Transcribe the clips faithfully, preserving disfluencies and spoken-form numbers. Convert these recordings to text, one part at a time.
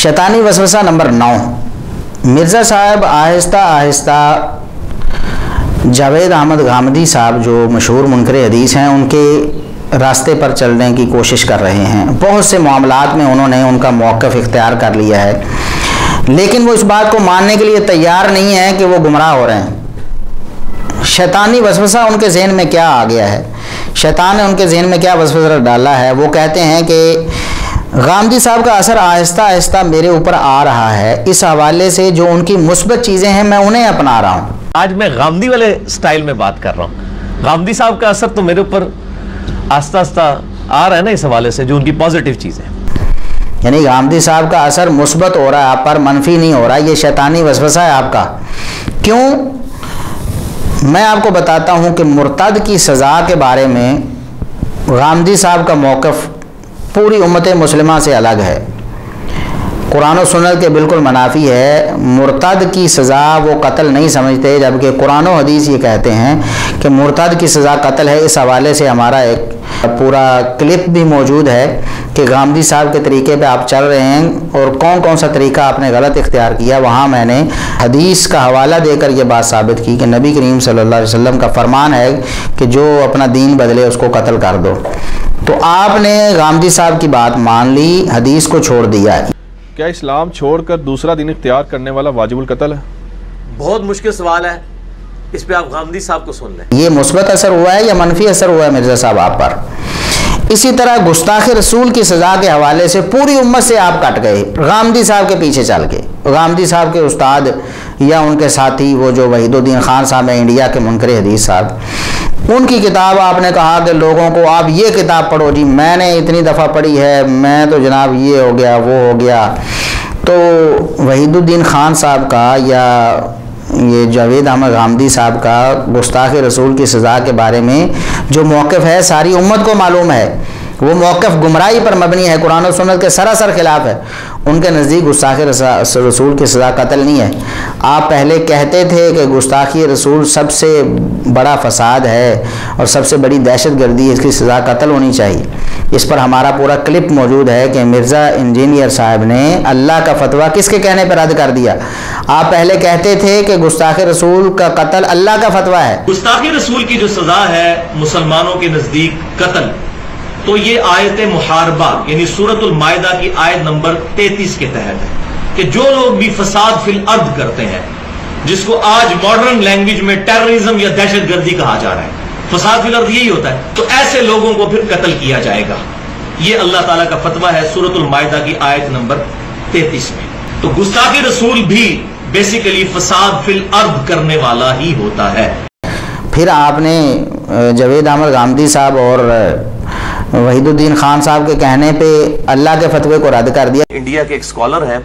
शैतानी वसवसा नंबर नौ। मिर्ज़ा साहब आहिस्ता आहिस्ता जावेद अहमद गामदी साहब जो मशहूर मुनकर हदीस हैं उनके रास्ते पर चलने की कोशिश कर रहे हैं। बहुत से मामलात में उन्होंने उनका मौक़िफ़ इख्तियार कर लिया है, लेकिन वो इस बात को मानने के लिए तैयार नहीं है कि वो गुमराह हो रहे हैं। शैतानी वसवसा उनके जहन में क्या आ गया है, शैतान ने उनके जहन में क्या वसवसा डाला है। वो कहते हैं कि गामदी साहब का असर आहिस्ता आहिस्ता मेरे ऊपर आ रहा है, इस हवाले से जो उनकी मुस्बत चीज़ें हैं मैं उन्हें अपना रहा हूँ। आज मैं गामदी वाले स्टाइल में बात कर रहा हूँ। गामदी साहब का असर तो मेरे ऊपर आस्ता आस्ता आ रहा है ना, इस हवाले से जो उनकी पॉजिटिव चीज़ें, यानी गामदी साहब का असर मुस्बत हो रहा है आप पर, मनफी नहीं हो रहा। ये शैतानी वसवसा है आपका। क्यों? मैं आपको बताता हूँ कि मुर्तद की सज़ा के बारे में गामदी साहब का मौक़िफ़ पूरी उम्मत मुस्लिमा से अलग है, कुरान और सुन्नत के बिल्कुल मनाफी है। मुर्तद की सज़ा वो कत्ल नहीं समझते, जबकि कुरान और हदीस ये कहते हैं कि मुर्तद की सज़ा कत्ल है। इस हवाले से हमारा एक पूरा क्लिप भी मौजूद है कि गामदी साहब के तरीके पे आप चल रहे हैं और कौन कौन सा तरीका आपने गलत इख्तियार किया। वहाँ मैंने हदीस का हवाला देकर ये बात साबित की कि नबी करीम सल्लल्लाहु अलैहि वसल्लम का फरमान है कि जो अपना दीन बदले उसको कत्ल कर दो। तो आपने गामदी साहब की बात मान ली, हदीस को छोड़ दिया। क्या इस्लाम छोड़कर दूसरा दीन इख्तियार करने वाला वाजिबुल कत्ल है? बहुत मुश्किल सवाल है, इस पे आप गामदी साहब को सुन लें। ये मुस्बत असर हुआ है या मनफी असर हुआ है मिर्ज़ा साहब आप पर? इसी तरह गुस्ताख रसूल की सज़ा के हवाले से पूरी उम्मत से आप कट गए गामदी साहब के पीछे चल के। गामदी साहब के उस्ताद या उनके साथी वो जो वहीदुद्दीन खान साहब हैं इंडिया के मुनकर हदीस साहब, उनकी किताब आपने कहा कि लोगों को आप ये किताब पढ़ो जी, मैंने इतनी दफ़ा पढ़ी है, मैं तो जनाब ये हो गया वो हो गया। तो वहीदुद्दीन खान साहब का या ये जावेद अहमद गामदी साहब का गुस्ताख रसूल की सज़ा के बारे में जो मौक़िफ़ है सारी उम्मत को मालूम है। वो मौक़िफ़ गुमराही पर मबनी है, कुरान और सुन्नत के सरासर खिलाफ है। उनके नज़दीक गुस्ताखी रसूल की सज़ा कत्ल नहीं है। आप पहले कहते थे कि गुस्ताखी रसूल सबसे बड़ा फसाद है और सबसे बड़ी दहशत गर्दी है, इसकी सज़ा कत्ल होनी चाहिए। इस पर हमारा पूरा क्लिप मौजूद है कि मिर्ज़ा इंजीनियर साहब ने अल्लाह का फतवा किसके कहने पर रद्द कर दिया। आप पहले कहते थे कि गुस्ताखी रसूल का कत्ल अल्लाह का फतवा है। गुस्ताखी रसूल की जो सज़ा है मुसलमानों के नज़दीक कत्ल, तो ये आयत मुहारबा यानी सूरतुल मायदा की आयत नंबर तैंतीस के तहत है कि जो लोग भी फसाद फिल अर्द करते हैं, जिसको आज मॉडर्न लैंग्वेज में टेररिज्म या दहशत गर्दी कहा जा रहा है, फसाद फिल अर्द यही होता है, तो ऐसे लोगों को फिर कत्ल किया जाएगा। ये अल्लाह ताला का फतवा है सूरतुल मायदा की आयत नंबर तैंतीस में। तो गुस्ताखी रसूल भी बेसिकली फसाद फिल अर्द करने वाला ही होता है। फिर आपने जावेद अहमद गामदी साहब और वहीदुद्दीन खान साहब के कहने पे अल्लाह के फतवे को रद्द कर दिया। इंडिया के एक स्कॉलर हैं,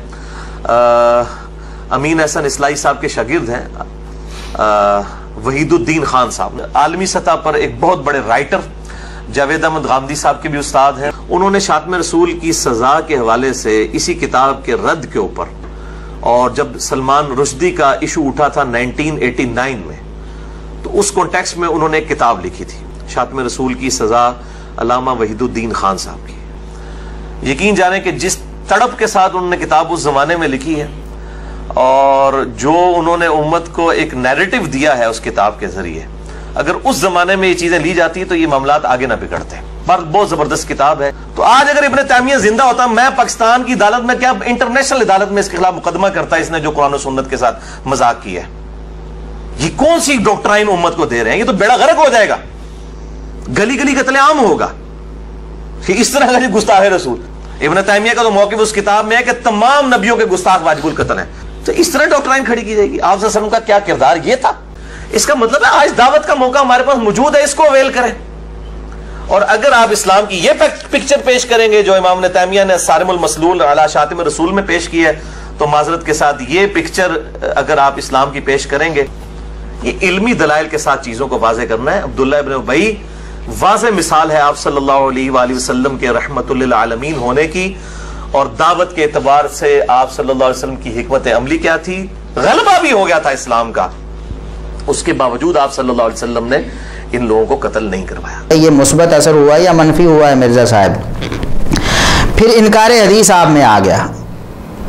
अमीन हसन इस्लाई साहब के शागिर्द हैं वहीदुद्दीन खान साहब, आलमी सतह पर एक बहुत बड़े राइटर। जावेद अहमद गामदी साहब के भी उस्ताद हैं। उन्होंने शातम रसूल की सज़ा के हवाले से इसी किताब के रद्द के ऊपर, और जब सलमान रुश्दी का इशू उठा था नाइनटीन एटी नाइन में, तो उस कॉन्टेक्स्ट में उन्होंने एक किताब लिखी थी शातम रसूल की सज़ा अल्लामा वहीदुद्दीन खान साहब की। यकीन जाने कि जिस तड़प के साथ उन्होंने किताब उस जमाने में लिखी है और जो उन्होंने उम्मत को एक नैरेटिव दिया है उस किताब के जरिए, अगर उस जमाने में ये चीजें ली जाती तो ये मामलात आगे ना बिगड़ते। पर बहुत जबरदस्त किताब है। तो आज अगर इब्न तैमिया जिंदा होता, मैं पाकिस्तान की अदालत में क्या इंटरनेशनल अदालत में इसके खिलाफ मुकदमा करता, इसने जो कुरान और सुन्नत के साथ मजाक किया है। ये कौन सी डॉक्ट्राइन उम्मत को दे रहे हैं? ये तो बेड़ा गर्क हो जाएगा, गली गली कत्लेआम होगा। इस तरह का गुस्ताख रसूल, इब्न तैमिया का तो मौक़िफ़ उस किताब में है कि तमाम नबियों के गुस्ताख वाजिबुल कत्ल हैं। तो इस तरह डॉक्ट्राइन खड़ी की जाएगी। आप सल्लल्लाहु अलैहि वसल्लम का क्या किरदार ये था? इसका मतलब है आज दावत का मौका हमारे पास मौजूद है, इसको अवेल करें। और अगर आप इस्लाम की ये पिक्चर पेश करेंगे जो इमाम इब्न तैमिया ने सारिमुल मसलूल अला शातिम रसूल में पेश की है, तो माजरत के साथ ये पिक्चर अगर आप इस्लाम की पेश करेंगे, ये इल्मी दलाइल के साथ चीजों को वाज़े करना है। अब्दुल्लाह इब्न उबई वाज़े मिसाल है आप सल्लल्लाहु अलैहि वसल्लम के रहमतुल लिल आलमीन होने की, और दावत के एतबार से आप सल्लल्लाहु अलैहि वसल्लम की हिकमत अमली क्या थी। गलबा भी हो गया था इस्लाम का, उसके बावजूद आप सल्लल्लाहु अलैहि वसल्लम ने इन लोगों को कत्ल नहीं करवाया। ये मुस्बत असर हुआ या मनफी हुआ है मिर्ज़ा साहब? फिर इनकार हदीस आप में आ गया।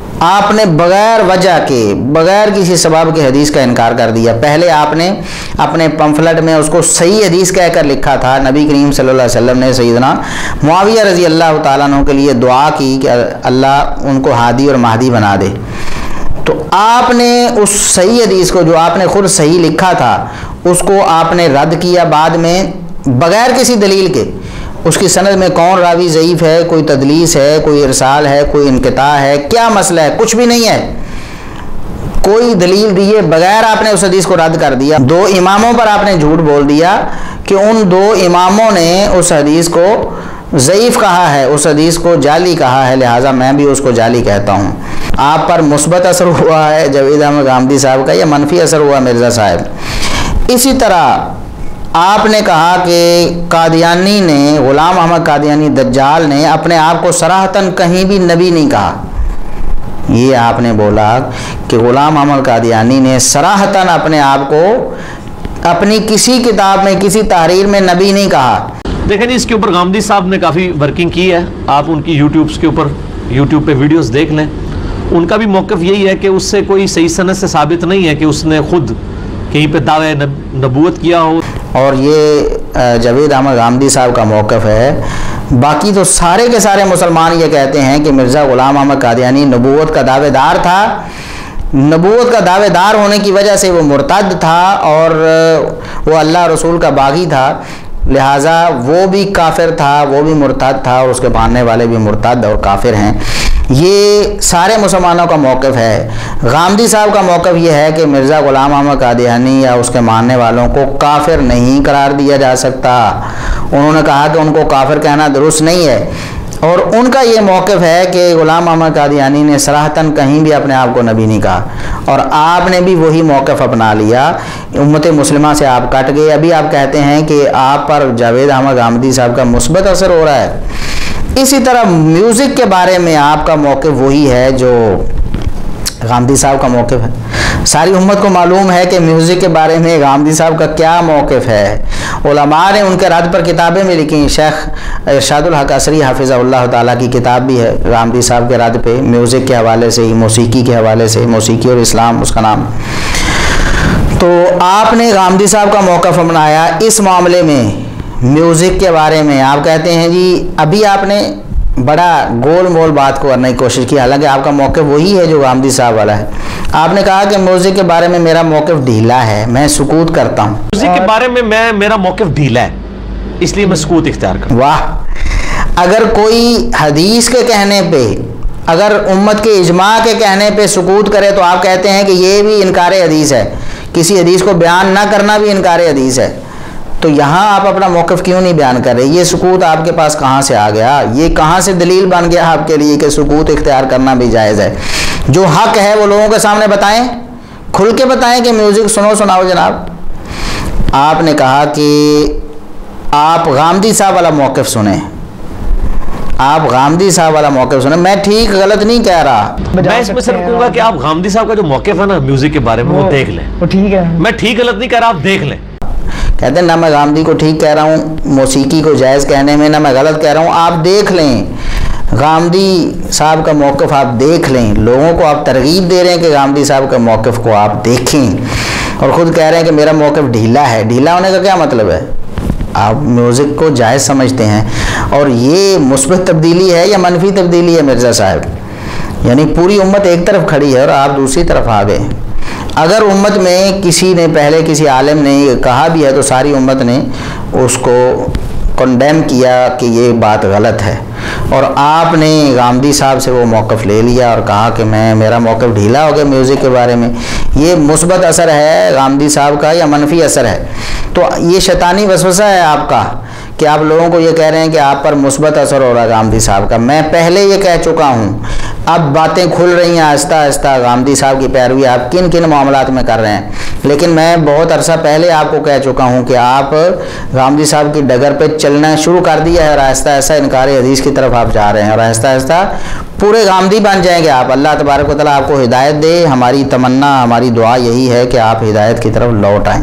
आपने बगैर वजह के, बगैर किसी सबब के हदीस का इनकार कर दिया। पहले आपने अपने पम्फलेट में उसको सही हदीस कहकर लिखा था। नबी करीम सल्लल्लाहु अलैहि वसल्लम ने सैयदना मुआविया रज़ी अल्लाह तआला अन्हु के लिए दुआ की कि अल्लाह उनको हादी और महदी बना दे। तो आपने उस सही हदीस को, जो आपने खुद सही लिखा था, उसको आपने रद्द किया बाद में बगैर किसी दलील के। उसकी सनद में कौन रावी ज़ईफ़ है, कोई तदलीस है, कोई इरसाल है, कोई इनक़िता है, क्या मसला है, कुछ भी नहीं है। कोई दलील दिए बगैर आपने उस हदीस को रद्द कर दिया। दो इमामों पर आपने झूठ बोल दिया कि उन दो इमामों ने उस हदीस को ज़ईफ़ कहा है, उस हदीस को जाली कहा है, लिहाजा मैं भी उसको जाली कहता हूँ। आप पर मुस्बत असर हुआ है जावेद अहमद गामदी साहब का, या मनफी असर हुआ मिर्ज़ा साहब। इसी तरह आपने कहा कि कादियानी ने, ग़ुलाम अहमद कादियानी दज्जाल ने अपने आप को सराहतन कहीं भी नबी नहीं कहा। ये आपने बोला कि ग़ुलाम अहमद कादियानी ने सराहतन अपने आप को अपनी किसी किताब में, किसी तहरीर में नबी नहीं कहा। देखें जी, इसके ऊपर गामदी साहब ने काफ़ी वर्किंग की है। आप उनकी यूट्यूब के ऊपर यूट्यूब पे वीडियोस देख लें। उनका भी मौक़िफ़ यही है कि उससे कोई सही सनद से साबित नहीं है कि उसने खुद कहीं पे दावे नबूवत किया हो। और ये जावेद अहमद गामदी साहब का मौक़िफ़ है। बाकी तो सारे के सारे मुसलमान ये कहते हैं कि मिर्ज़ा ग़ुलाम अहमद कादियानी नबूवत का दावेदार था। नबूवत का दावेदार होने की वजह से वो मुर्तद था और वो अल्लाह रसूल का बागी था, लिहाजा वो भी काफिर था, वो भी मुर्तद था और उसके मानने वाले भी मुर्तद और काफिर हैं। ये सारे मुसलमानों का मौक़िफ़ है। गामदी साहब का मौक़िफ़ ये है कि मिर्ज़ा ग़ुलाम अहमद कादियानी या उसके मानने वालों को काफिर नहीं करार दिया जा सकता। उन्होंने कहा कि उनको काफिर कहना दुरुस्त नहीं है। और उनका ये मौक़िफ़ है कि ग़ुलाम अहमद कादियानी ने सराहतन कहीं भी अपने आप को नबी नहीं कहा, और आपने भी वही मौक़िफ़ अपना लिया। उम्मत मुस्लिमा से आप कट गए। अभी आप कहते हैं कि आप पर जावेद अहमद गामदी साहब का मुस्बत असर हो रहा है। इसी तरह म्यूज़िक के बारे में आपका मौक़िफ़ वही है जो गामदी साहब का मौक़िफ़ है। सारी उम्मत को मालूम है कि म्यूज़िक के बारे में गामदी साहब का क्या मौक़िफ़ है। उलमा ने उनके रद्द पर किताबें भी लिखी। शेख इरशादुल हक असरी हाफिज़हुल्लाह ताला की किताब भी है गामदी साहब के रद्द पे, म्यूज़िक के हवाले से ही, मौसीकी के हवाले से, मौसीकी और इस्लाम उसका नाम। तो आपने गामदी साहब का मौक़िफ़ अपनाया इस मामले में, म्यूज़िक के बारे में। आप कहते हैं जी, अभी आपने बड़ा गोल मोल बात को करने की कोशिश की, हालांकि आपका मौक़िफ़ वही है जो गामदी साहब वाला है। आपने कहा कि म्यूज़िक के बारे में मेरा मौक़िफ़ ढीला है, मैं सुकूत करता हूँ। म्यूज़िक के बारे में मैं मेरा मौक़िफ़ ढीला है, इसलिए मैं सुकूत इख्तियार करता हूँ। वाह! अगर कोई हदीस के कहने पे, अगर उम्मत के इजमा के कहने पे सुकूत करे तो आप कहते हैं कि ये भी इनकार हदीस है, किसी हदीस को बयान ना करना भी इनकार हदीस है। तो यहाँ आप अपना मौक़िफ़ क्यों नहीं बयान कर रहे? ये सुकूत आपके पास कहाँ से आ गया? ये कहाँ से दलील बन गया आपके लिए कि सुकूत इख्तियार करना भी जायज़ है? जो हक़ है वो लोगों के सामने बताएं, खुल के बताएं कि म्यूज़िक सुनो सुनाओ जनाब। आपने कहा कि आप गामदी साहब वाला मौक़िफ़ सुने, आप गामदी साहब वाला मौक़िफ़ सुने। मैं ठीक गलत नहीं कह रहा, मैं इसमें सिर्फ कहूँगा कि आप गामदी साहब का जो मौक़िफ़ है ना म्यूज़िक के बारे में, वो देख लें। वो ठीक है, मैं ठीक गलत नहीं कह रहा, आप देख लें। कहते हैं ना मैं गामदी को ठीक कह रहा हूँ मौसीकी को जायज़ कहने में, ना मैं गलत कह रहा हूँ। आप देख लें गामदी साहब का मौक़िफ़, आप देख लें। लोगों को आप तरगीब दे रहे हैं कि गामदी साहब के मौक़िफ़ को आप देखें, और ख़ुद कह रहे हैं कि मेरा मौक़िफ़ ढीला है। ढीला होने का क्या मतलब है? आप म्यूज़िक को जायज़ समझते हैं, और ये मुस्बत तब्दीली है या मनफी तब्दीली है मिर्ज़ा साहब? यानी पूरी उम्मत एक तरफ खड़ी है और आप दूसरी तरफ आ गए। अगर उम्मत में किसी ने, पहले किसी आलिम ने कहा भी है तो सारी उम्मत ने उसको कंडेम किया कि ये बात गलत है, और आपने गामदी साहब से वो मौक़िफ़ ले लिया और कहा कि मैं मेरा मौक़िफ़ ढीला हो गया म्यूज़िक के बारे में। ये मुस्बत असर है गामदी साहब का या मनफी असर है? तो ये शैतानी वसवसा है आपका कि आप लोगों को ये कह रहे हैं कि आप पर मुस्बत असर हो रहा है गामदी साहब का। मैं पहले ये कह चुका हूँ, अब बातें खुल रही हैं आहिस्ता आहिस्ता। गामदी साहब की पैरवी आप किन किन मामलात में कर रहे हैं, लेकिन मैं बहुत अरसा पहले आपको कह चुका हूँ कि आप गामदी साहब की डगर पे चलना शुरू कर दिया है और आहिस्ता आहिस्ता इनकार हदीस की तरफ आप जा रहे हैं, और आहिस्ता आहिस्ता पूरे गामदी बन जाएंगे आप। अल्लाह तबारक व तआला आपको हिदायत दे। हमारी तमन्ना, हमारी दुआ यही है कि आप हिदायत की तरफ लौट आएँ।